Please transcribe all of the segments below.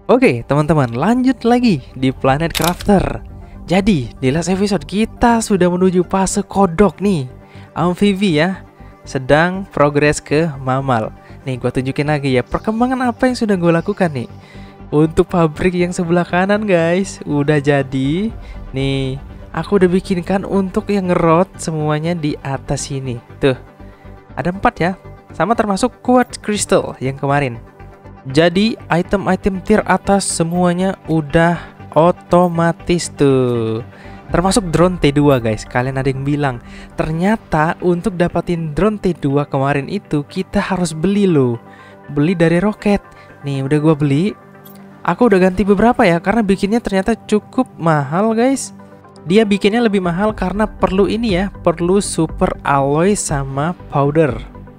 Oke, teman-teman, lanjut lagi di Planet Crafter. Jadi, di last episode kita sudah menuju fase kodok nih. Amfibi ya, sedang progres ke mamal. Nih, gue tunjukin lagi ya perkembangan apa yang sudah gue lakukan nih. Untuk pabrik yang sebelah kanan guys, udah jadi. Nih, aku udah bikinkan untuk yang ngerot semuanya di atas sini. Tuh, ada 4 ya, sama termasuk quartz crystal yang kemarin. Jadi item-item tier atas semuanya udah otomatis tuh. Termasuk drone T2 guys. Kalian ada yang bilang, ternyata untuk dapatin drone T2 kemarin itu kita harus beli loh. Beli dari Rocket. Nih udah gua beli. Aku udah ganti beberapa ya, karena bikinnya ternyata cukup mahal guys. Dia bikinnya lebih mahal karena perlu ini ya, perlu super alloy sama powder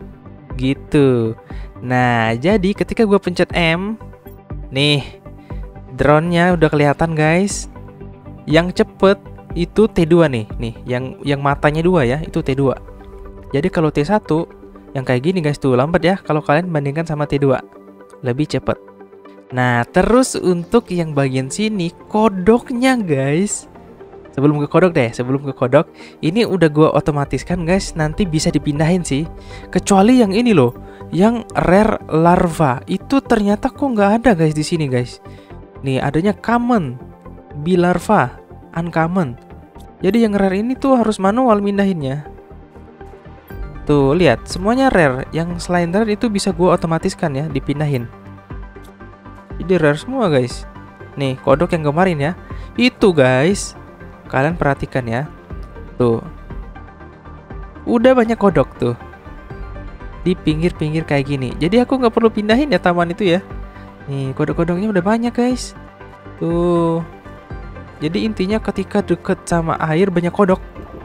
gitu. Nah, jadi ketika gue pencet M, nih, drone-nya udah kelihatan guys. Yang cepet itu T2 nih, yang matanya 2 ya, itu T2. Jadi kalau T1 yang kayak gini guys tuh lambat ya kalau kalian bandingkan sama T2. Lebih cepet. Nah, terus untuk yang bagian sini kodoknya guys. Sebelum ke kodok, ini udah gue otomatiskan guys, nanti bisa dipindahin sih. Kecuali yang ini loh, yang rare larva itu ternyata kok nggak ada guys di sini guys. Nih adanya common, bilarva, uncommon. Jadi yang rare ini tuh harus manual mindahinnya. Tuh lihat, semuanya rare. Yang selain rare itu bisa gue otomatiskan ya, dipindahin. Jadi rare semua guys. Nih kodok yang kemarin ya, itu guys. Kalian perhatikan ya. Tuh. Udah banyak kodok tuh. Di pinggir-pinggir kayak gini. Jadi aku nggak perlu pindahin ya taman itu ya. Nih kodok-kodoknya udah banyak guys. Tuh. Jadi intinya ketika deket sama air banyak kodok.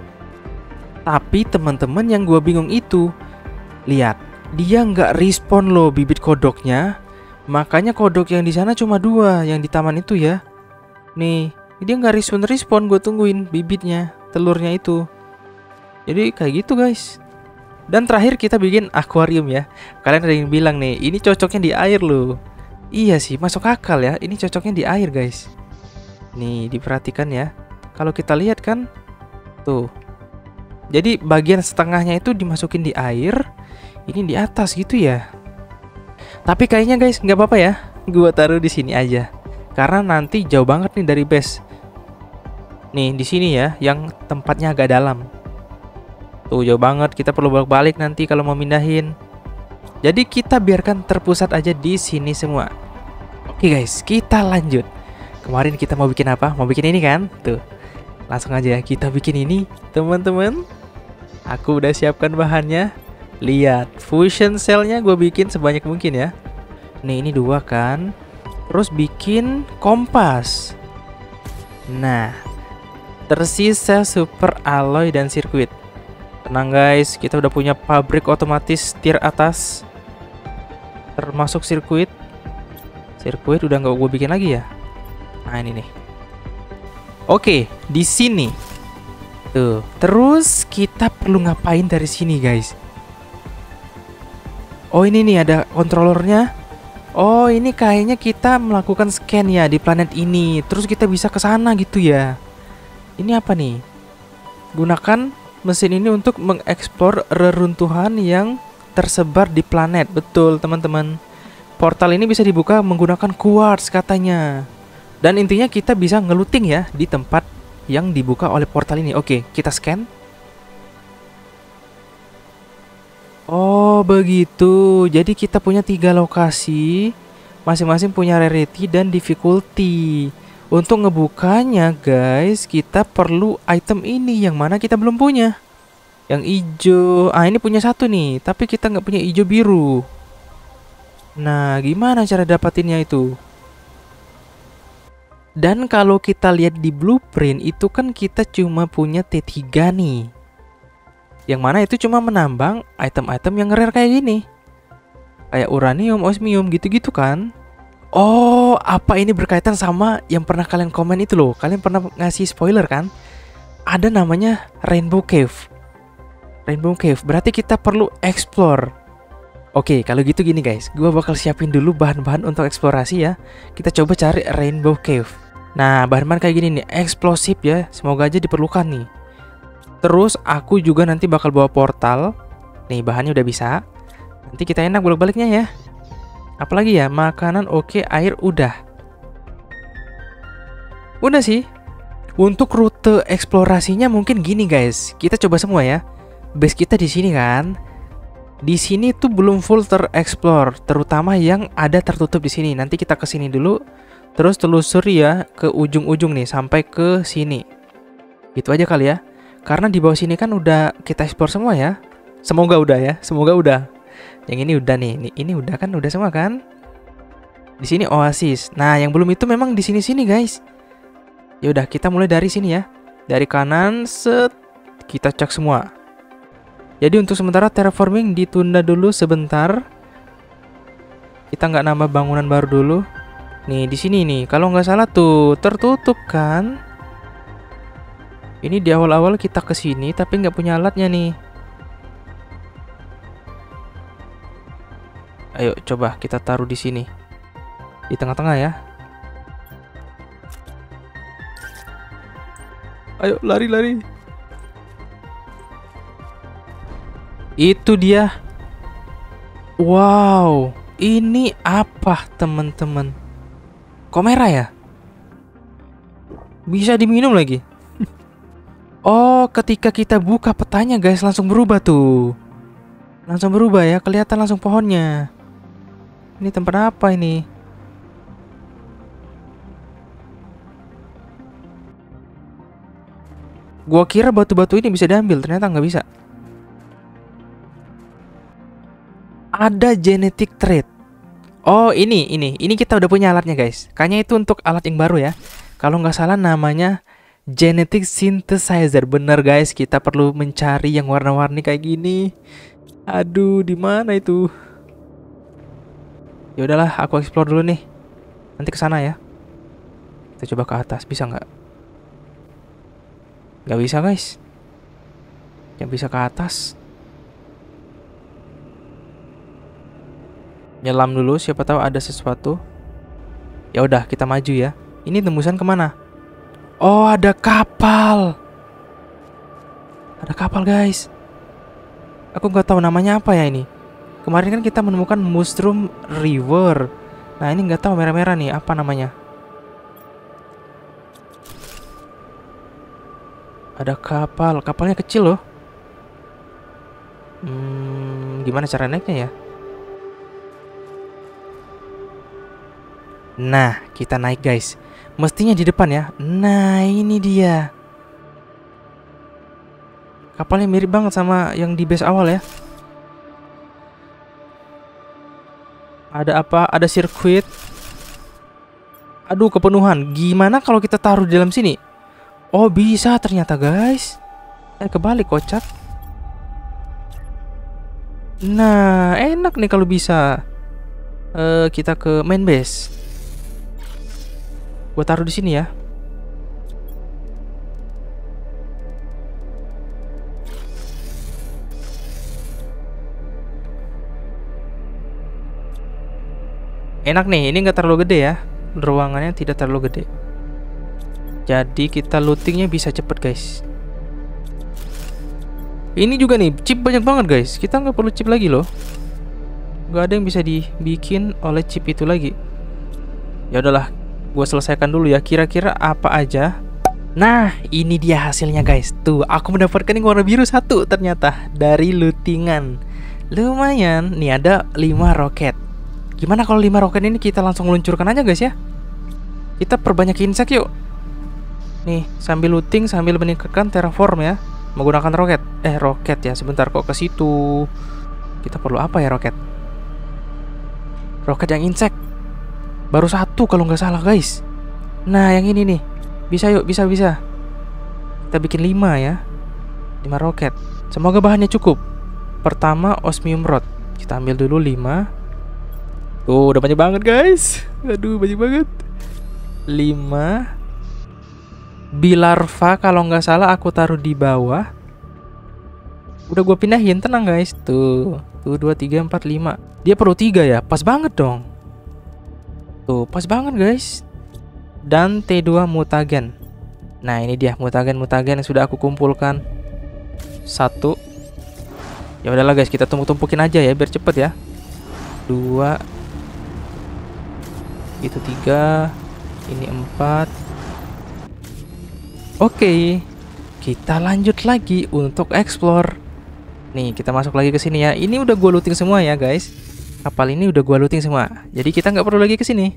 Tapi teman-teman yang gua bingung itu, lihat, dia nggak respon loh bibit kodoknya. Makanya kodok yang di sana cuma 2 yang di taman itu ya. Nih, dia nggak respon, gue tungguin bibitnya, telurnya itu. Jadi kayak gitu guys. Dan terakhir kita bikin akuarium ya. Kalian ada yang bilang nih, ini cocoknya di air loh. Iya sih, masuk akal ya, ini cocoknya di air guys. Nih diperhatikan ya. Kalau kita lihat kan, tuh. Jadi bagian setengahnya itu dimasukin di air, ini di atas gitu ya. Tapi kayaknya guys nggak apa-apa ya, gue taruh di sini aja. Karena nanti jauh banget nih dari base. Nih di sini ya, yang tempatnya agak dalam. Tuh jauh banget, kita perlu bolak-balik nanti kalau mau mindahin. Jadi kita biarkan terpusat aja di sini semua. Oke guys, kita lanjut. Kemarin kita mau bikin apa? Mau bikin ini kan? Tuh, langsung aja kita bikin ini, teman-teman. Aku udah siapkan bahannya. Lihat, fusion cell-nya gue bikin sebanyak mungkin ya. Nih ini 2 kan. Terus bikin kompas. Nah, tersisa super alloy dan sirkuit. Tenang guys, kita udah punya pabrik otomatis tier atas. Termasuk sirkuit. Sirkuit udah nggak gue bikin lagi ya. Nah ini nih. Oke, di sini. Tuh, terus kita perlu ngapain dari sini guys? Oh ini nih ada kontrolernya. Oh ini kayaknya kita melakukan scan ya di planet ini. Terus kita bisa ke sana gitu ya. Ini apa nih? Gunakan mesin ini untuk mengeksplor reruntuhan yang tersebar di planet. Betul teman-teman. Portal ini bisa dibuka menggunakan quartz katanya. Dan intinya kita bisa ngeluting ya di tempat yang dibuka oleh portal ini. Oke, kita scan. Oh begitu. Jadi kita punya 3 lokasi. Masing-masing punya rarity dan difficulty. Untuk ngebukanya guys, kita perlu item ini yang mana kita belum punya. Yang hijau. Ah ini punya 1 nih, tapi kita nggak punya hijau biru. Nah gimana cara dapatinnya itu? Dan kalau kita lihat di blueprint itu kan kita cuma punya T3 nih. Yang mana itu cuma menambang item-item yang rare kayak gini. Kayak uranium, osmium gitu-gitu kan. Oh, apa ini berkaitan sama yang pernah kalian komen itu loh? Kalian pernah ngasih spoiler kan? Ada namanya Rainbow Cave. Rainbow Cave, berarti kita perlu explore. Oke, kalau gitu gini guys, gua bakal siapin dulu bahan-bahan untuk eksplorasi ya. Kita coba cari Rainbow Cave. Nah, bahan-bahan kayak gini nih, eksplosif ya, semoga aja diperlukan nih. Terus aku juga nanti bakal bawa portal. Nih, bahannya udah bisa. Nanti kita enak bolak-baliknya ya. Apalagi ya, makanan oke, air udah. Udah sih. Untuk rute eksplorasinya mungkin gini guys. Kita coba semua ya. Base kita di sini kan. Di sini tuh belum full tereksplor, terutama yang ada tertutup di sini. Nanti kita ke sini dulu, terus telusuri ya ke ujung-ujung nih sampai ke sini. Itu aja kali ya. Karena di bawah sini kan udah kita eksplor semua ya. Semoga udah ya, semoga udah. Yang ini udah nih, ini udah kan, udah semua kan? Di sini oasis. Nah, yang belum itu memang di sini-sini guys. Ya udah, kita mulai dari sini ya. Dari kanan set kita cek semua. Jadi untuk sementara terraforming ditunda dulu sebentar. Kita nggak nambah bangunan baru dulu. Nih di sini nih, kalau nggak salah tuh tertutup kan? Ini di awal-awal kita ke sini tapi nggak punya alatnya nih. Ayo coba kita taruh di sini, di tengah-tengah ya. Ayo lari-lari. Itu dia. Wow, ini apa teman-teman? Kok merah ya? Bisa diminum lagi. Oh, ketika kita buka petanya guys, langsung berubah tuh. Langsung berubah ya, kelihatan langsung pohonnya. Ini tempat apa ini? Gua kira batu-batu ini bisa diambil, ternyata nggak bisa. Ada genetic trait. Oh, ini kita udah punya alatnya guys. Kayaknya itu untuk alat yang baru ya. Kalau nggak salah namanya genetic synthesizer. Bener guys, kita perlu mencari yang warna-warni kayak gini. Aduh, di mana itu? Ya udahlah, aku explore dulu nih. Nanti ke sana ya. Kita coba ke atas, bisa nggak? Nggak bisa guys. Yang bisa ke atas. Nyelam dulu, siapa tahu ada sesuatu. Ya udah, kita maju ya. Ini tembusan kemana? Oh, ada kapal. Ada kapal guys. Aku nggak tahu namanya apa ya ini. Kemarin kan kita menemukan Mushroom River. Nah ini nggak tahu merah-merah nih apa namanya. Ada kapal, kapalnya kecil loh. Gimana cara naiknya ya? Nah, kita naik guys. Mestinya di depan ya. Nah, ini dia. Kapalnya mirip banget sama yang di base awal ya. Ada apa? Ada sirkuit. Aduh, kepenuhan. Gimana kalau kita taruh di dalam sini? Oh, bisa ternyata guys. Kebalik kocak. Nah, enak nih kalau bisa. Kita ke main base. Gue taruh di sini ya. Enak nih, ini nggak terlalu gede ya. Ruangannya tidak terlalu gede. Jadi kita lootingnya bisa cepet guys. Ini juga nih, chip banyak banget guys. Kita nggak perlu chip lagi loh. Nggak ada yang bisa dibikin oleh chip itu lagi. Ya udahlah, gue selesaikan dulu ya. Kira-kira apa aja. Nah, ini dia hasilnya guys. Tuh, aku mendapatkan yang warna biru satu ternyata dari lootingan. Lumayan. Nih ada 5 roket. Gimana kalau 5 roket ini kita langsung meluncurkan aja guys ya. Kita perbanyak insek yuk. Nih, sambil looting, sambil meningkatkan terraform ya. Menggunakan roket. Roket ya. Sebentar kok ke situ. Kita perlu apa ya roket? Roket yang insek. Baru 1 kalau nggak salah guys. Nah, yang ini nih. Bisa yuk, bisa. Kita bikin 5 ya. 5 roket. Semoga bahannya cukup. Pertama, osmium rod. Kita ambil dulu 5. Tuh, udah banyak banget guys. Aduh, banyak banget. 5. Bilarva kalau nggak salah aku taruh di bawah. Udah gue pindahin, tenang guys. Tuh, 1, 2, 3, 4, 5. Dia perlu 3 ya? Pas banget dong. Tuh, pas banget guys. Dan T2 mutagen. Nah, ini dia mutagen yang sudah aku kumpulkan. 1. Ya udahlah guys, kita tumpuk-tumpukin aja ya biar cepet ya. 2. Itu 3. Ini 4. Oke. Kita lanjut lagi untuk explore. Nih, kita masuk lagi ke sini ya. Ini udah gua looting semua ya, guys. Kapal ini udah gua looting semua. Jadi kita nggak perlu lagi ke sini.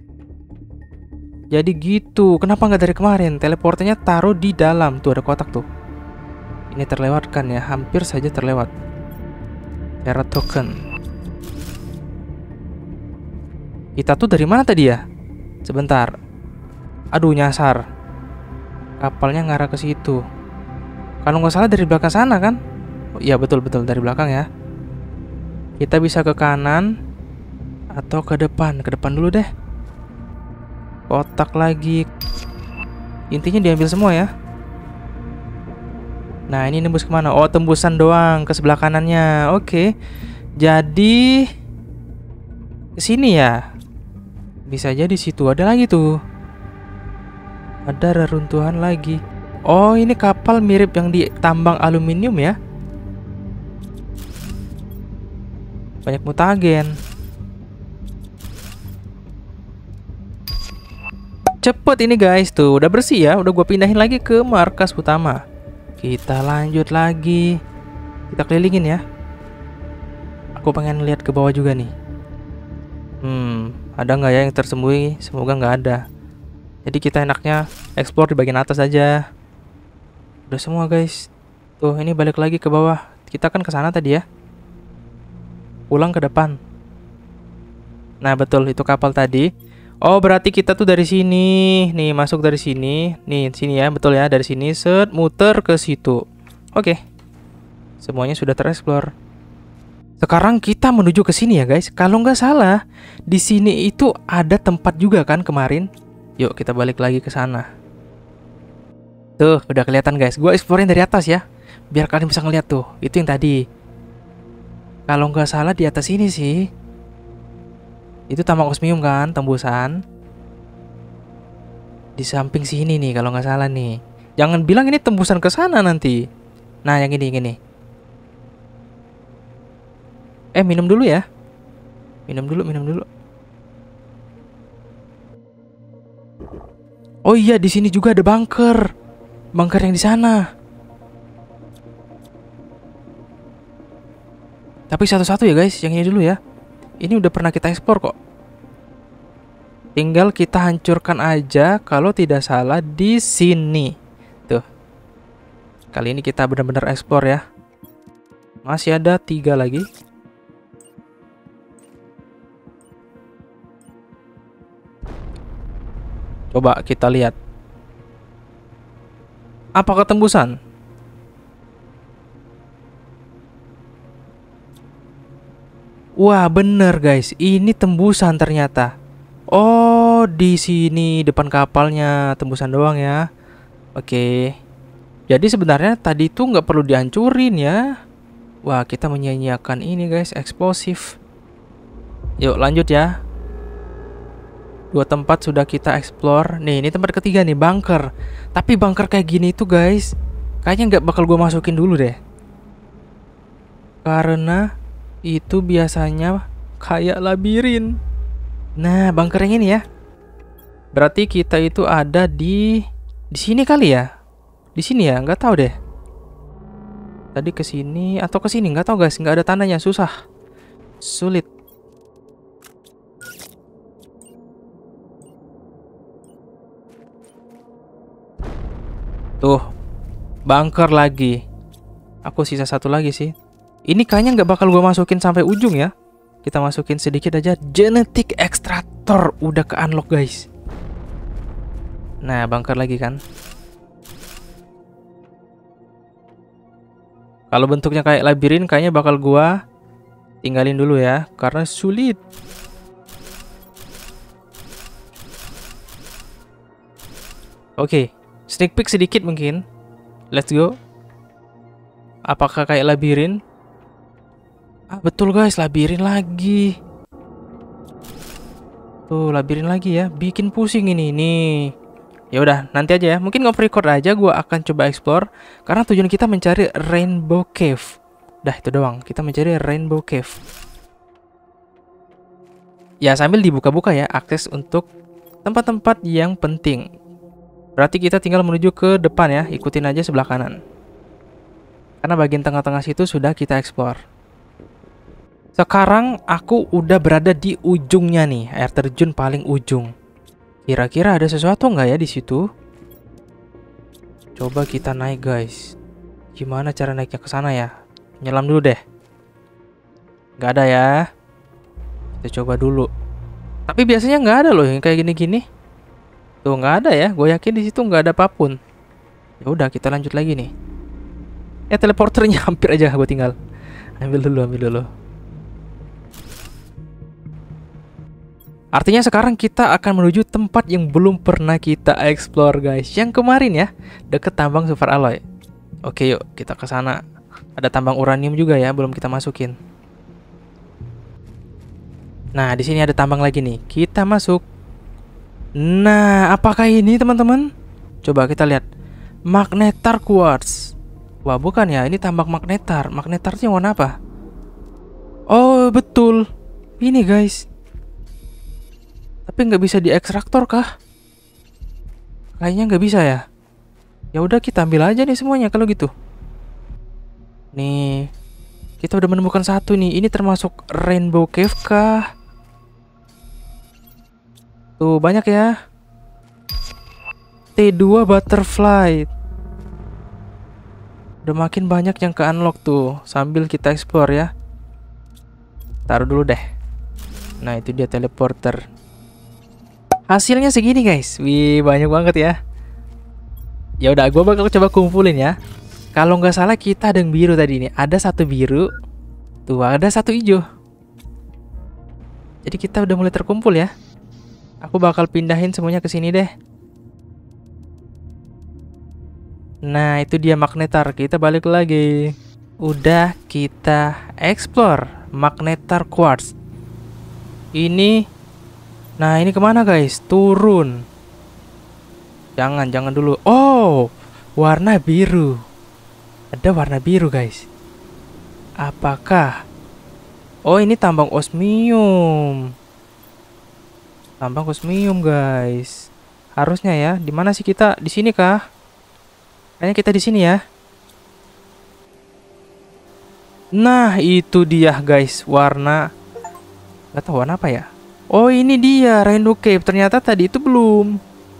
Jadi gitu. Kenapa nggak dari kemarin? Teleporternya taruh di dalam. Tuh ada kotak tuh. Ini terlewatkan ya. Hampir saja terlewat. Era token. Kita tuh dari mana tadi ya? Sebentar. Aduh, nyasar. Kapalnya ngarah ke situ. Kalau nggak salah dari belakang sana kan? Oh, iya betul-betul dari belakang ya. Kita bisa ke kanan atau ke depan. Ke depan dulu deh. Kotak lagi. Intinya diambil semua ya. Nah, ini nembus kemana? Oh, tembusan doang ke sebelah kanannya. Oke. Jadi ke sini ya. Bisa jadi situ ada lagi tuh. Ada reruntuhan lagi. Oh, ini kapal mirip yang di tambang aluminium ya. Banyak mutagen. Cepet ini guys, tuh udah bersih ya. Udah gua pindahin lagi ke markas utama. Kita lanjut lagi. Kita kelilingin ya. Aku pengen lihat ke bawah juga nih. Ada nggak ya yang tersembunyi? Semoga nggak ada. Jadi kita enaknya explore di bagian atas aja. Udah semua guys. Tuh ini balik lagi ke bawah. Kita kan ke sana tadi ya. Pulang ke depan. Nah betul itu kapal tadi. Oh berarti kita tuh dari sini. Nih masuk dari sini. Nih sini ya betul ya. Dari sini set muter ke situ. Oke. Semuanya sudah tereksplor. Sekarang kita menuju ke sini ya guys. Kalau nggak salah di sini itu ada tempat juga kan kemarin. Yuk kita balik lagi ke sana. Tuh udah kelihatan guys. Gua explorein dari atas ya. Biar kalian bisa ngeliat tuh. Itu yang tadi. Kalau nggak salah di atas ini sih. Itu tambang osmium kan, tembusan. Di samping sini nih kalau nggak salah nih. Jangan bilang ini tembusan ke sana nanti. Nah yang ini. Minum dulu ya. Minum dulu. Oh iya, di sini juga ada bunker. Bunker yang di sana. Tapi satu-satu ya guys, yang ini dulu ya. Ini udah pernah kita ekspor kok. Tinggal kita hancurkan aja kalau tidak salah di sini. Tuh. Kali ini kita benar-benar ekspor ya. Masih ada 3 lagi. Coba kita lihat. Apakah tembusan? Wah, bener guys. Ini tembusan ternyata. Oh, di sini depan kapalnya tembusan doang ya. Oke. Jadi sebenarnya tadi itu nggak perlu dihancurin ya. Wah, kita menyia-nyiakan ini guys, eksplosif. Yuk lanjut ya. 2 tempat sudah kita explore. Nih, ini tempat ketiga nih, bunker. Tapi bunker kayak gini tuh guys, kayaknya nggak bakal gue masukin dulu deh. Karena itu biasanya kayak labirin. Nah, bunker yang ini ya. Berarti kita itu ada di sini kali ya. Di sini ya, nggak tahu deh. Tadi ke sini atau ke sini, nggak tahu guys, nggak ada tandanya, susah. Sulit. Tuh, bunker lagi. Aku sisa 1 lagi sih. Ini kayaknya nggak bakal gue masukin sampai ujung ya. Kita masukin sedikit aja. Genetic extractor udah ke unlock guys. Nah, bunker lagi kan. Kalau bentuknya kayak labirin, kayaknya bakal gue tinggalin dulu ya, karena sulit. Oke. Sneak peek sedikit mungkin. Let's go. Apakah kayak labirin? Ah, betul guys, labirin lagi. Tuh, labirin lagi ya. Bikin pusing ini nih. Ya udah, nanti aja ya. Mungkin ngoff record aja gua akan coba explore karena tujuan kita mencari Rainbow Cave. Dah itu doang. Kita mencari Rainbow Cave. Ya, sambil dibuka-buka ya akses untuk tempat-tempat yang penting. Berarti kita tinggal menuju ke depan ya. Ikutin aja sebelah kanan. Karena bagian tengah-tengah situ sudah kita explore. Sekarang aku udah berada di ujungnya nih, air terjun paling ujung. Kira-kira ada sesuatu nggak ya di situ? Coba kita naik guys. Gimana cara naiknya ke sana ya? Nyelam dulu deh. Nggak ada ya. Kita coba dulu. Tapi biasanya nggak ada loh yang kayak gini-gini. Tuh nggak ada ya. Gue yakin di situ nggak ada apapun. Ya udah kita lanjut lagi nih. Teleporternya hampir aja gue tinggal. Ambil dulu. Artinya sekarang kita akan menuju tempat yang belum pernah kita explore guys. Yang kemarin ya, deket tambang super alloy. Oke yuk, kita ke sana. Ada tambang uranium juga ya, belum kita masukin. Nah, di sini ada tambang lagi nih. Kita masuk. Nah, apakah ini teman-teman? Coba kita lihat. Magnetar quartz. Wah, bukan ya, ini tambang magnetar. Magnetarnya warna apa? Oh, betul. Ini guys. Tapi nggak bisa diekstraktor kah? Kayaknya nggak bisa ya. Ya udah kita ambil aja nih semuanya kalau gitu. Nih, kita udah menemukan satu nih. Ini termasuk Rainbow Cave kah? Tuh banyak ya. T2 Butterfly. Udah makin banyak yang ke unlock tuh. Sambil kita explore ya. Taruh dulu deh. Nah itu dia teleporter. Hasilnya segini guys. Wih, banyak banget ya. Ya udah, gue bakal coba kumpulin ya. Kalau nggak salah kita ada yang biru tadi nih. Ada satu biru. Tuh, ada satu hijau. Jadi kita udah mulai terkumpul ya. Aku bakal pindahin semuanya ke sini deh. Nah, itu dia magnetar. Kita balik lagi. Udah kita explore magnetar quartz. Ini. Nah, ini kemana guys? Turun. Jangan dulu. Oh, warna biru. Ada warna biru guys. Apakah? Oh, ini tambang osmium. Tambang osmium guys. Harusnya ya. Di mana sih kita? Di sini kah? Kayaknya kita di sini ya. Nah, itu dia guys. Warna. Gak tahu warna apa ya. Oh, ini dia Rainbow Cave. Ternyata tadi itu belum.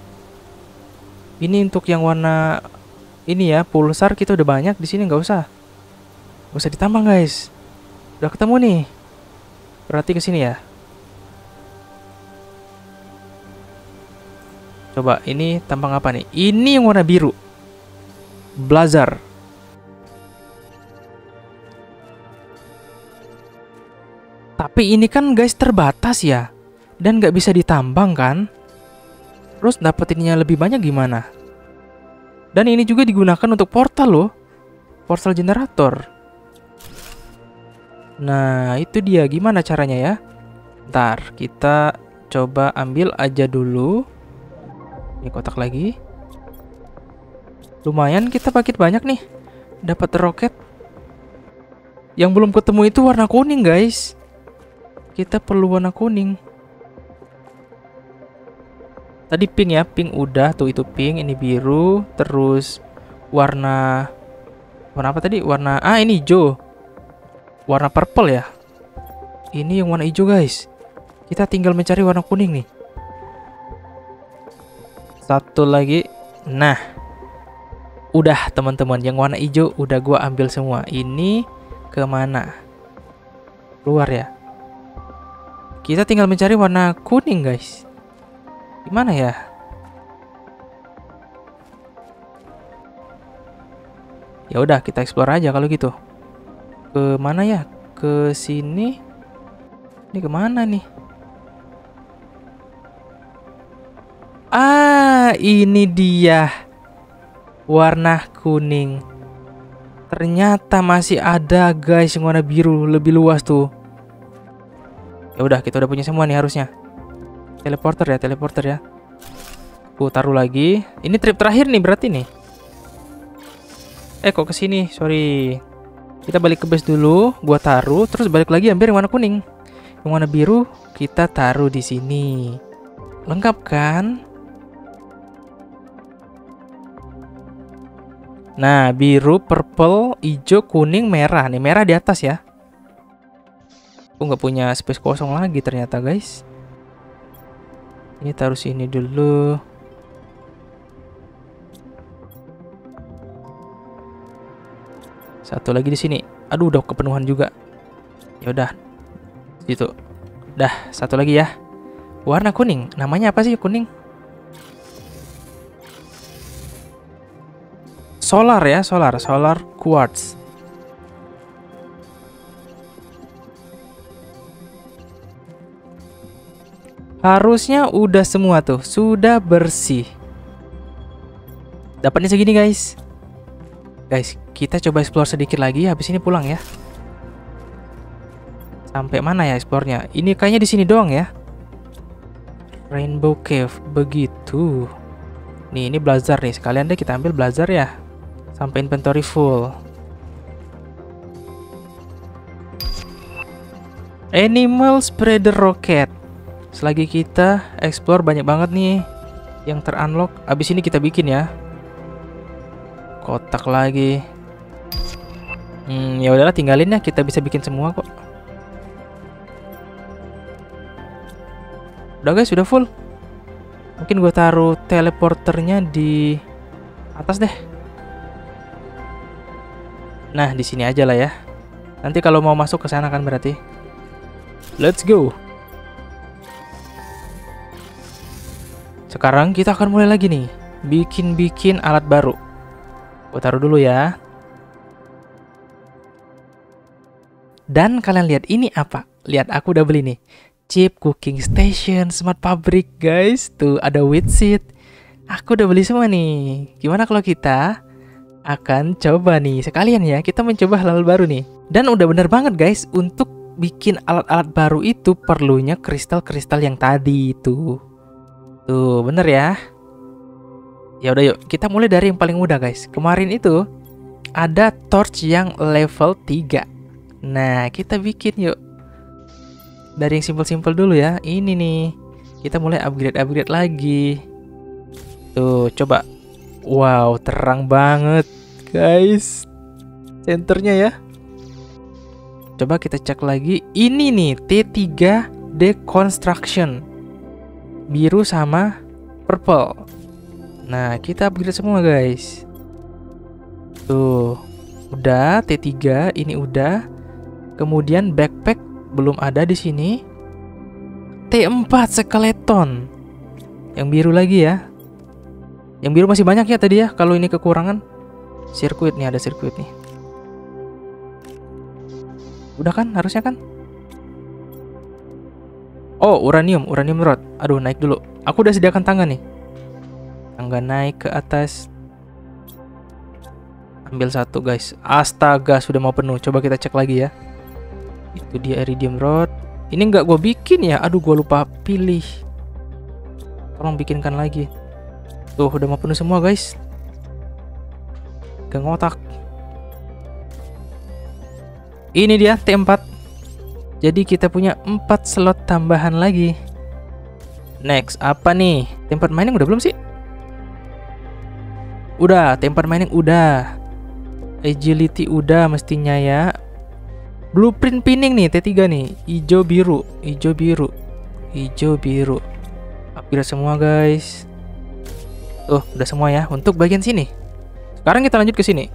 Ini untuk yang warna ini ya, pulsar kita udah banyak di sini, nggak usah ditambang guys. Udah ketemu nih. Berarti ke sini ya. Coba ini tambang apa nih? Ini yang warna biru. Blazer. Tapi ini kan guys terbatas ya. Dan nggak bisa ditambang kan? Terus dapetinnya lebih banyak gimana? Dan ini juga digunakan untuk portal loh. Portal generator. Nah, itu dia. Gimana caranya ya? Ntar, kita coba ambil aja dulu. Ini kotak lagi. Lumayan kita paket banyak nih. Dapat roket. Yang belum ketemu itu warna kuning guys. Kita perlu warna kuning. Tadi pink ya, pink udah tuh, itu pink, ini biru, terus warna apa tadi? Warna ini hijau. Warna purple ya. Ini yang warna hijau guys. Kita tinggal mencari warna kuning nih. Satu lagi. Nah. Udah teman-teman, yang warna hijau udah gua ambil semua. Ini kemana? Keluar ya. Kita tinggal mencari warna kuning guys. Gimana ya? Ya udah kita explore aja kalau gitu. Ke mana ya? Ke sini. Ini kemana nih? Ah, ini dia. Warna kuning. Ternyata masih ada guys yang warna biru lebih luas tuh. Ya udah, kita udah punya semua nih harusnya. Teleporter ya. Aku taruh lagi. Ini trip terakhir nih berarti nih. Kok kesini? Sorry. Kita balik ke base dulu. Gua taruh, terus balik lagi ambil yang warna kuning. Yang warna biru kita taruh di sini. Lengkap kan? Nah, biru, purple, hijau, kuning, merah. Nih, merah di atas ya. Aku nggak punya space kosong lagi ternyata, guys. Ini taruh sini dulu. Satu lagi di sini. Aduh, udah kepenuhan juga. Ya udah. Situ. Dah, satu lagi ya. Warna kuning. Namanya apa sih kuning? Solar ya, solar quartz. Harusnya udah semua tuh, sudah bersih. Dapatnya segini guys. Guys, kita coba explore sedikit lagi, habis ini pulang ya. Sampai mana ya explore-nya? Ini kayaknya di sini doang ya. Rainbow Cave, begitu. Nih, ini blazer nih, sekalian deh kita ambil blazer ya. Sampai inventory full. Animal Spreader Rocket. Selagi kita explore banyak banget nih yang terunlock. Abis ini kita bikin ya. Kotak lagi. Ya udahlah, tinggalin ya, kita bisa bikin semua kok. Udah guys, sudah full. Mungkin gue taruh teleporternya di atas deh. Nah, di sini aja lah ya. Nanti kalau mau masuk ke sana kan berarti. Let's go. Sekarang kita akan mulai lagi nih. Bikin alat baru. Gue taruh dulu ya. Dan kalian lihat ini apa? Lihat, aku udah beli nih. Chip Cooking Station Smart Fabric guys. Tuh ada wheat seed. Aku udah beli semua nih. Gimana kalau kita akan coba nih sekalian ya, kita mencoba hal-hal baru nih. Dan udah bener banget guys, untuk bikin alat-alat baru itu perlunya kristal-kristal yang tadi itu. Tuh bener ya. Ya udah, yuk kita mulai dari yang paling mudah guys. Kemarin itu ada torch yang level 3. Nah, kita bikin yuk dari yang simpel-simpel dulu ya. Ini nih, kita mulai upgrade lagi. Tuh coba. Wow, terang banget guys senternya ya. Coba kita cek lagi. Ini nih T3 Deconstruction, biru sama purple. Nah, kita upgrade semua guys. Tuh udah T3, ini udah. Kemudian backpack belum ada di sini. T4 skeleton yang biru lagi ya. Yang biru masih banyak ya tadi ya. Kalau ini kekurangan. Sirkuit nih, ada sirkuit nih. Udah kan? Harusnya kan? Oh, uranium rod. Aduh, naik dulu. Aku udah sediakan tangga nih. Tangga naik ke atas. Ambil satu guys. Astaga, sudah mau penuh. Coba kita cek lagi ya. Itu dia iridium rod. Ini nggak gue bikin ya. Aduh, gue lupa pilih. Tolong bikinkan lagi. Tuh udah mau penuh semua guys. Gak ngotak. Ini dia T4. Jadi kita punya 4 slot tambahan lagi. Next apa nih? T4 mining udah belum sih? Udah, T4 mining udah. Agility udah mestinya ya. Blueprint pinning nih T3 nih. Hijau biru. Upgrade semua guys. Tuh, udah semua ya untuk bagian sini. Sekarang kita lanjut ke sini.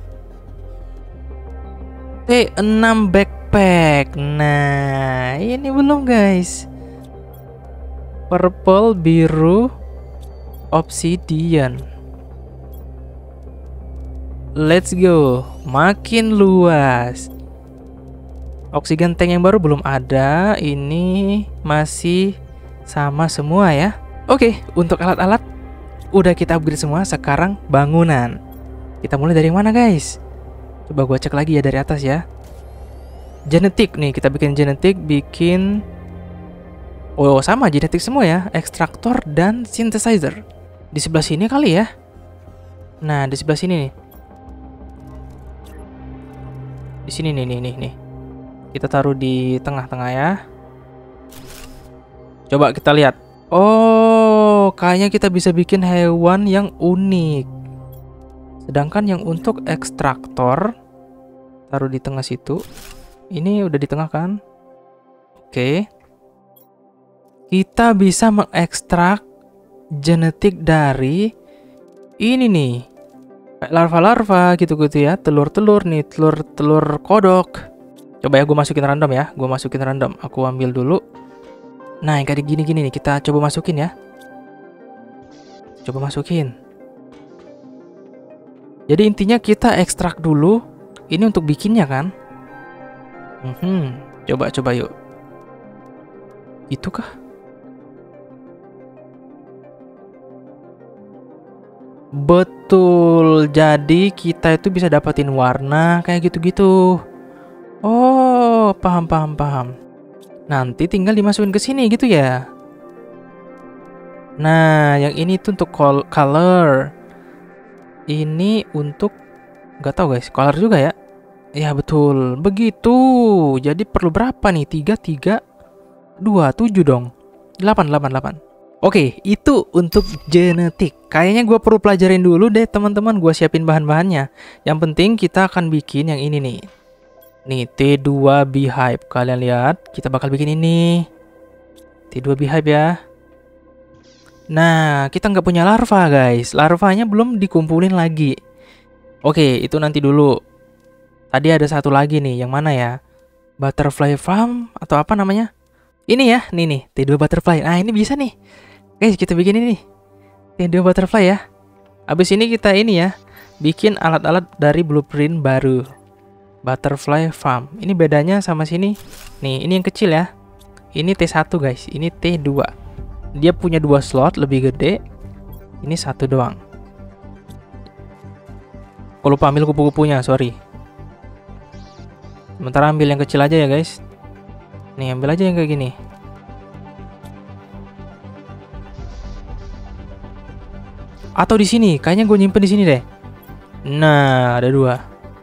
T6 backpack. Nah, ini belum guys. Purple, biru, obsidian. Let's go. Makin luas. Oksigen tank yang baru belum ada. Ini masih sama semua ya. Oke, untuk alat-alat udah kita upgrade semua. Sekarang bangunan. Kita mulai dari mana guys? Coba gua cek lagi ya dari atas ya. Genetik nih, kita bikin genetik, bikin oh sama genetik semua ya, ekstraktor dan synthesizer. Di sebelah sini kali ya. Nah, di sebelah sini nih. Di sini nih. Kita taruh di tengah-tengah ya. Coba kita lihat. Oh, kayaknya kita bisa bikin hewan yang unik. Sedangkan yang untuk ekstraktor taruh di tengah situ. Ini udah di tengah kan? Oke. Kita bisa mengekstrak genetik dari ini nih. Kayak larva-larva gitu-gitu ya. Telur-telur nih, telur kodok. Coba ya gue masukin random ya. Aku ambil dulu. Nah, yang kayak gini-gini nih, kita coba masukin ya. Coba masukin. Jadi intinya kita ekstrak dulu. Ini untuk bikinnya kan? Coba yuk. Itu kah? Betul. Jadi kita itu bisa dapatin warna kayak gitu-gitu. Oh, paham. Nanti tinggal dimasukin ke sini gitu ya. Nah, yang ini tuh untuk color. Ini untuk nggak tahu guys, color juga ya. Ya betul, begitu. Jadi perlu berapa nih? 3, 2, 7 dong. 8. Oke, itu untuk genetik. Kayaknya gue perlu pelajarin dulu deh teman-teman. Gue siapin bahan-bahannya. Yang penting kita akan bikin yang ini nih. Nih, T2 Beehive. Kalian lihat, kita bakal bikin ini. T2 Beehive ya. Nah, kita nggak punya larva guys. Larvanya belum dikumpulin lagi. Oke, itu nanti dulu. Tadi ada satu lagi nih, yang mana ya? Butterfly farm atau apa namanya? Ini ya, nih T2 butterfly. Nah, ini bisa nih. Guys, kita bikin ini. T2 butterfly ya. Abis ini kita ini ya, bikin alat-alat dari blueprint baru. Butterfly farm. Ini bedanya sama sini. Nih, ini yang kecil ya. Ini T1 guys, ini T2. Dia punya 2 slot lebih gede. Ini 1 doang. Aku lupa ambil kupu-kupunya, sorry. Sementara ambil yang kecil aja ya guys. Nih, ambil aja yang kayak gini. Atau di sini, kayaknya gue nyimpen di sini deh. Nah, ada 2.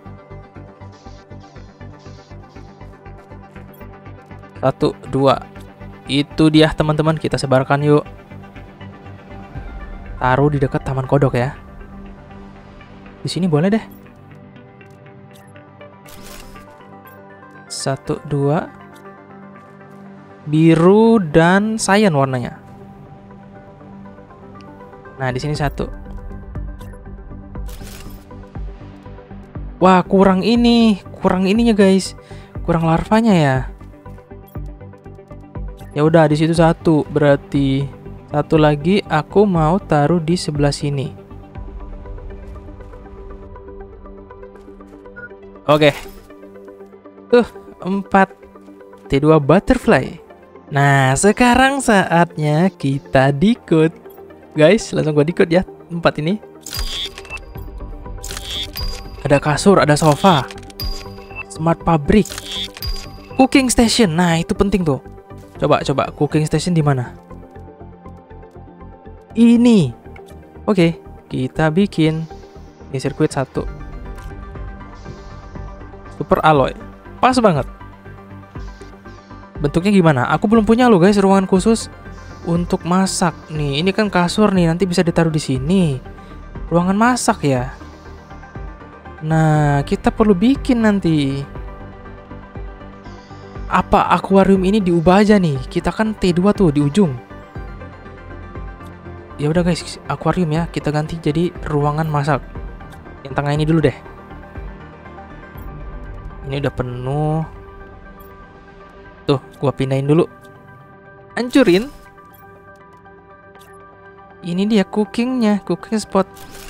Satu, 2. Itu dia teman-teman, kita sebarkan yuk. Taruh di dekat taman kodok ya. Di sini boleh deh. 1, 2. Biru dan cyan warnanya. Nah, di sini 1. Wah, kurang ininya guys. Kurang larvanya ya. Ya udah, di situ 1. Berarti 1 lagi aku mau taruh di sebelah sini. Oke. 4. T2 butterfly. Nah, sekarang saatnya kita decode. Guys, langsung gua decode ya 4 ini. Ada kasur, ada sofa, smart pabrik, cooking station. Nah, itu penting tuh. Coba cooking station di mana? Ini. Oke, kita bikin ini sirkuit 1. Super alloy. Pas banget. Bentuknya gimana? Aku belum punya loh guys ruangan khusus untuk masak. Nih, ini kan kasur nih, nanti bisa ditaruh di sini. Ruangan masak ya. Nah, kita perlu bikin nanti. Apa akuarium ini diubah aja nih? Kita kan T2 tuh di ujung. Ya udah guys, akuarium ya, kita ganti jadi ruangan masak. Yang tengah ini dulu deh. Ini udah penuh. Tuh, gua pindahin dulu. Hancurin. Ini dia cookingnya, cooking spot.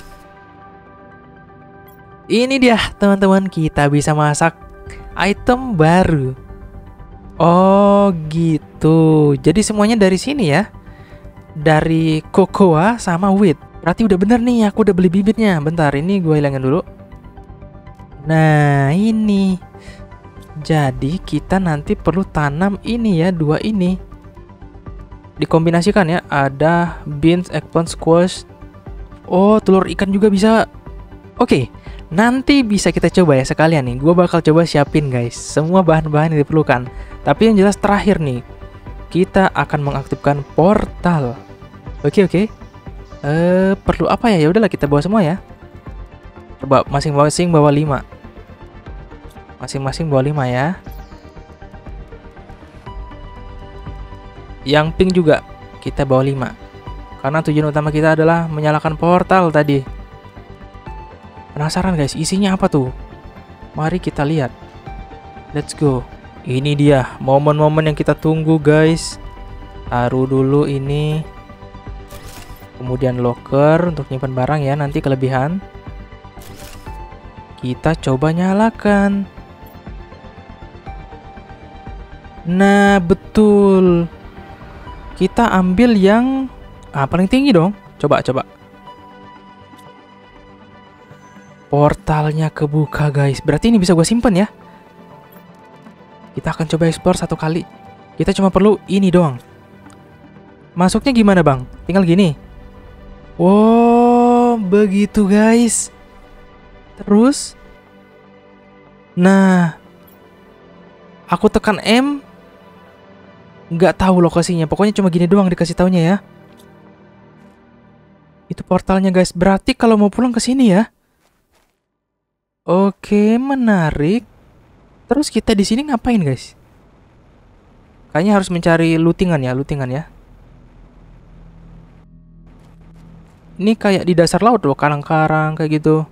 Ini dia teman-teman, kita bisa masak item baru. Oh gitu. Jadi semuanya dari sini ya. Dari cocoa sama wheat. Berarti udah bener nih, aku udah beli bibitnya. Bentar, ini gue hilangin dulu. Nah, ini. Jadi kita nanti perlu tanam ini ya, dua ini. Dikombinasikan ya, ada beans, eggplant, squash. Oh, telur ikan juga bisa. Oke, nanti bisa kita coba ya sekalian nih. Gua bakal coba siapin guys, semua bahan-bahan yang diperlukan. Tapi yang jelas terakhir nih, kita akan mengaktifkan portal. Oke. Perlu apa ya? Ya udahlah kita bawa semua ya. Coba masing-masing bawa 5. Masing-masing bawa 5 ya. Yang pink juga kita bawa 5. Karena tujuan utama kita adalah menyalakan portal tadi. Penasaran guys, isinya apa tuh? Mari kita lihat. Let's go. Ini dia momen-momen yang kita tunggu guys. Taruh dulu ini. Kemudian locker untuk nyimpan barang ya, nanti kelebihan. Kita coba nyalakan. Nah, betul. Kita ambil yang paling tinggi dong. Coba. Portalnya kebuka guys. Berarti ini bisa gue simpen ya. Kita akan coba explore satu kali. Kita cuma perlu ini doang. Masuknya gimana bang? Tinggal gini. Wow, begitu guys. Terus, nah, aku tekan M, nggak tahu lokasinya. Pokoknya cuma gini doang dikasih taunya ya. Itu portalnya guys. Berarti kalau mau pulang ke sini ya. Oke, menarik. Terus kita di sini ngapain guys? Kayaknya harus mencari lootingan ya. Ini kayak di dasar laut loh, karang-karang kayak gitu.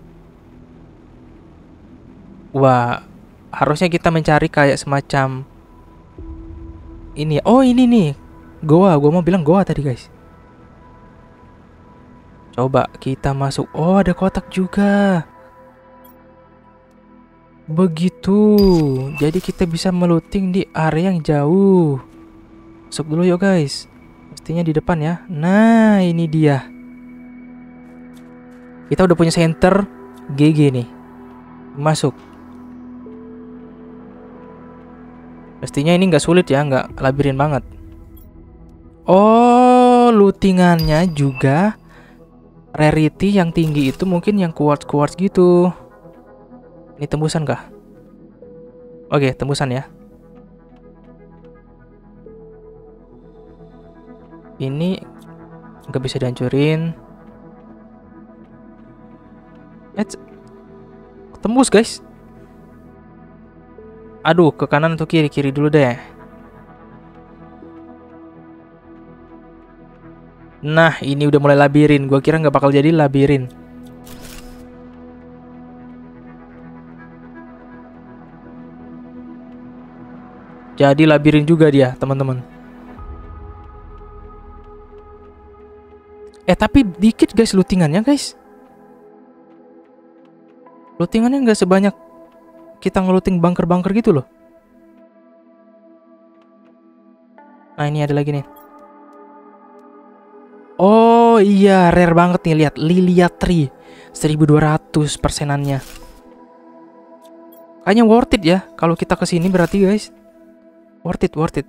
Wah, harusnya kita mencari kayak semacam ini. Oh, ini nih. Gua mau bilang goa tadi, guys. Coba kita masuk. Oh, ada kotak juga. Begitu. Jadi kita bisa melooting di area yang jauh. Masuk dulu yuk, guys. Pastinya di depan ya. Nah, ini dia. Kita udah punya center GG nih. Masuk. Pastinya ini nggak sulit ya, nggak labirin banget. Oh, lootingannya juga rarity yang tinggi itu mungkin yang quartz gitu. Ini tembusan kah? Oke, tembusan ya. Ini nggak bisa dihancurin. Tembus guys. Aduh, ke kanan atau kiri? Kiri dulu deh. Nah, ini udah mulai labirin. Gua kira nggak bakal jadi labirin. Jadi labirin juga dia, teman-teman. Tapi dikit guys lootingannya guys. Lootingannya nggak sebanyak kita ngelooting bunker-bunker gitu loh. Nah, ini ada lagi nih. Oh iya, rare banget nih, lihat Lilia Tree 1200 persenannya. Kayaknya worth it ya kalau kita kesini berarti guys. Worth it.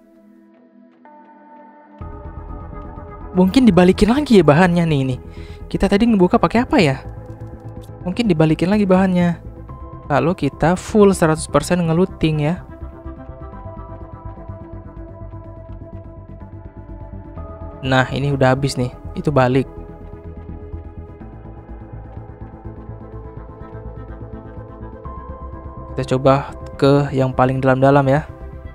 Mungkin dibalikin lagi ya bahannya nih ini. Kita tadi ngebuka pakai apa ya? Mungkin dibalikin lagi bahannya. Kalau kita full 100% ngelooting ya. Nah, ini udah habis nih. Itu balik. Kita coba ke yang paling dalam-dalam ya.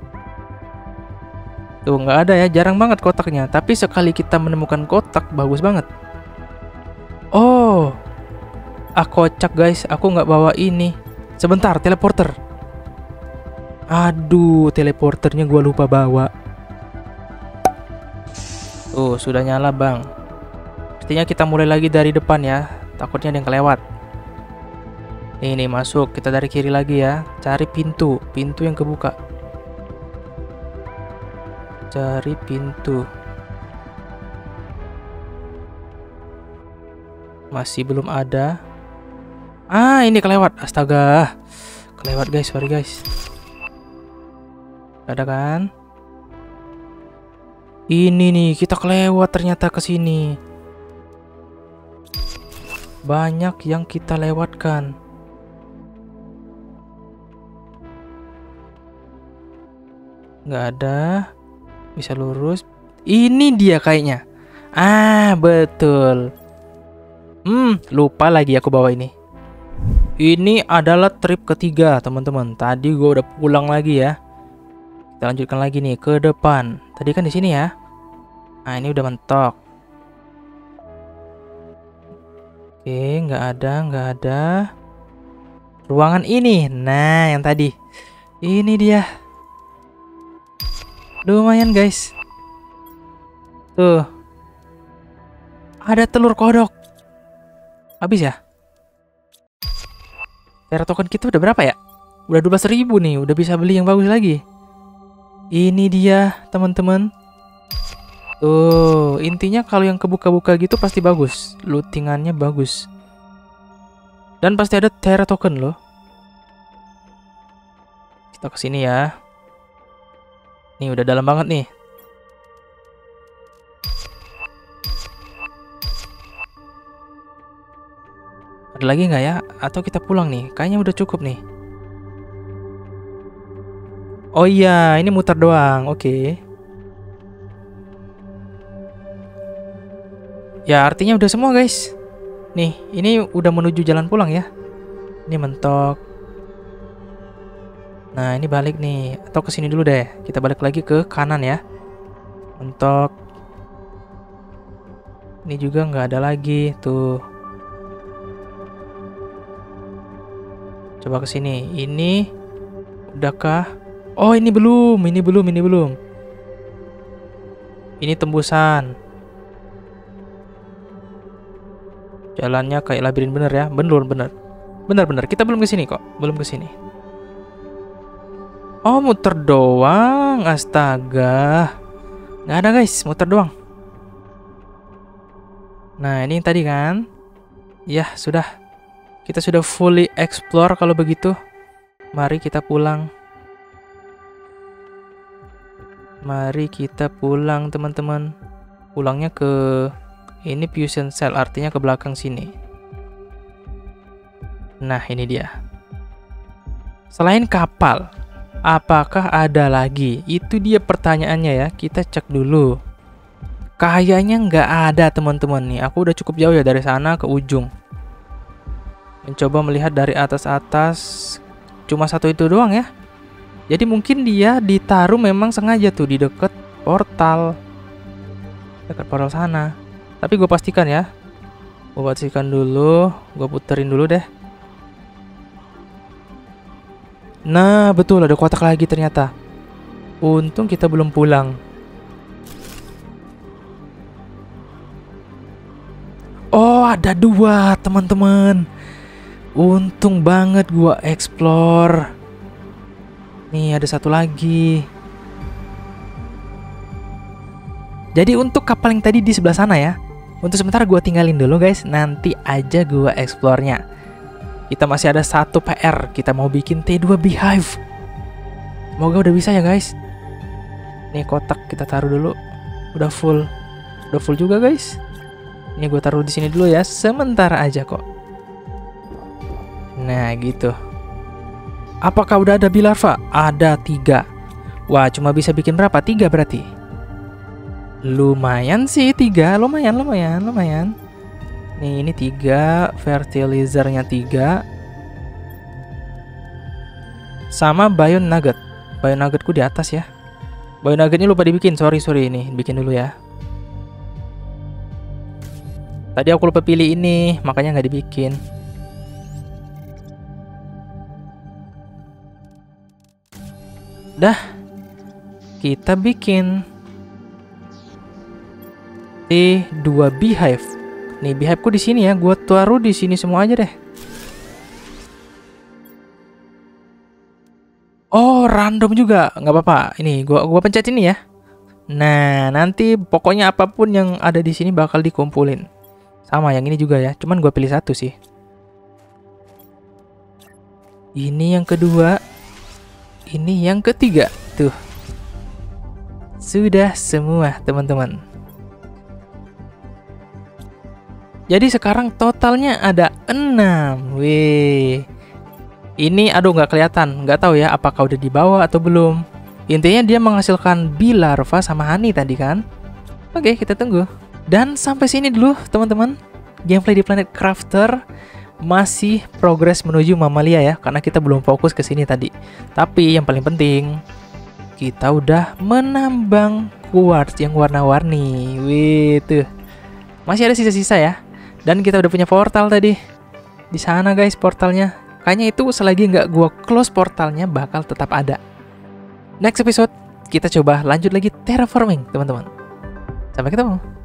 Tuh, nggak ada ya. Jarang banget kotaknya. Tapi sekali kita menemukan kotak, bagus banget. Oh, kocak guys. Aku nggak bawa ini. Sebentar, teleporter. Aduh, teleporternya gua lupa bawa. Tuh, sudah nyala bang. Pastinya kita mulai lagi dari depan ya. Takutnya ada yang kelewat. Ini masuk. Kita dari kiri lagi ya. Cari pintu. Pintu yang kebuka. Cari pintu. Masih belum ada. Ah, ini kelewat. Astaga. Kelewat guys, sorry guys. Ada kan? Ini nih, kita kelewat ternyata ke sini. Banyak yang kita lewatkan. Nggak ada. Bisa lurus. Ini dia kayaknya. Ah, betul. Lupa lagi aku bawa ini. Ini adalah trip ketiga, teman-teman. Tadi gue udah pulang lagi ya. Kita lanjutkan lagi nih ke depan. Tadi kan di sini ya. Nah, ini udah mentok. Oke, nggak ada. Ruangan ini. Nah, yang tadi. Ini dia. Lumayan, guys. Tuh. Ada telur kodok. Habis ya? Terra token kita udah berapa ya? Udah 12.000 nih, udah bisa beli yang bagus lagi. Ini dia, teman-teman. Tuh, intinya kalau yang kebuka-buka gitu pasti bagus. Lootingannya bagus. Dan pasti ada Terra token loh. Kita kesini ya. Nih, udah dalam banget nih. Ada lagi nggak ya? Atau kita pulang nih? Kayaknya udah cukup nih. Oh iya, ini muter doang. Oke. Ya, artinya udah semua, guys. Nih, ini udah menuju jalan pulang ya. Ini mentok. Nah, ini balik nih. Atau ke sini dulu deh. Kita balik lagi ke kanan ya. Mentok. Ini juga nggak ada lagi. Tuh. Coba ke sini. Ini udahkah? Oh, ini belum. Ini tembusan. Jalannya kayak labirin bener ya. Bener. Kita belum ke sini kok. Belum ke sini. Oh, muter doang. Astaga. Nggak ada, guys. Muter doang. Nah, ini yang tadi kan. Ya, sudah. Kita sudah fully explore kalau begitu. Mari kita pulang. Teman-teman. Pulangnya ke ini fusion cell, artinya ke belakang sini. Nah, ini dia. Selain kapal, apakah ada lagi? Itu dia pertanyaannya ya. Kita cek dulu. Kayaknya nggak ada, teman-teman nih. Aku udah cukup jauh ya dari sana ke ujung. Mencoba melihat dari atas-atas. Cuma satu itu doang ya. Jadi mungkin dia ditaruh memang sengaja tuh di dekat portal. Dekat portal sana. Tapi gue pastikan ya. Gue pastikan dulu. Gue puterin dulu deh. Nah, betul ada kotak lagi ternyata. Untung kita belum pulang. Oh, ada 2, teman-teman. Untung banget gua explore. Nih, ada satu lagi. Jadi untuk kapal yang tadi di sebelah sana ya. Untuk sementara gua tinggalin dulu, guys. Nanti aja gua explore-nya. Kita masih ada satu PR. Kita mau bikin T2 Beehive. Semoga udah bisa ya, guys. Nih, kotak kita taruh dulu. Udah full. Udah full juga, guys. Ini gue taruh di sini dulu ya. Sementara aja kok. Nah, gitu. Apakah udah ada bilarva? Ada 3. Wah, cuma bisa bikin berapa? 3 berarti. Lumayan sih 3. Lumayan. Nih, ini 3. Fertilizernya 3. Sama Bion Nugget. Bion Nuggetku di atas ya. Bion Nuggetnya lupa dibikin. Sorry ini. Bikin dulu ya. Tadi aku lupa pilih ini. Makanya nggak dibikin. Dah, kita bikin T2 Beehive. Nih, Beehive-ku di sini ya. Gua taruh di sini semua aja deh. Oh, random juga. Nggak apa-apa. Ini gua pencet ini ya. Nah, nanti pokoknya apapun yang ada di sini bakal dikumpulin. Sama yang ini juga ya. Cuman gua pilih satu sih. Ini yang kedua. Ini yang ketiga. Tuh. Sudah semua, teman-teman. Jadi sekarang totalnya ada 6. Wih. Ini aduh nggak kelihatan. Nggak tahu ya apakah udah dibawa atau belum. Intinya dia menghasilkan bilarva sama honey tadi kan. Oke, kita tunggu. Dan sampai sini dulu, teman-teman. Gameplay di Planet Crafter masih progres menuju mamalia ya, karena kita belum fokus ke sini tadi. Tapi yang paling penting, kita udah menambang quartz yang warna-warni. Wih, tuh. Masih ada sisa-sisa ya. Dan kita udah punya portal tadi. Di sana guys portalnya. Kayaknya itu selagi nggak gua close portalnya bakal tetap ada. Next episode kita coba lanjut lagi terraforming, teman-teman. Sampai ketemu.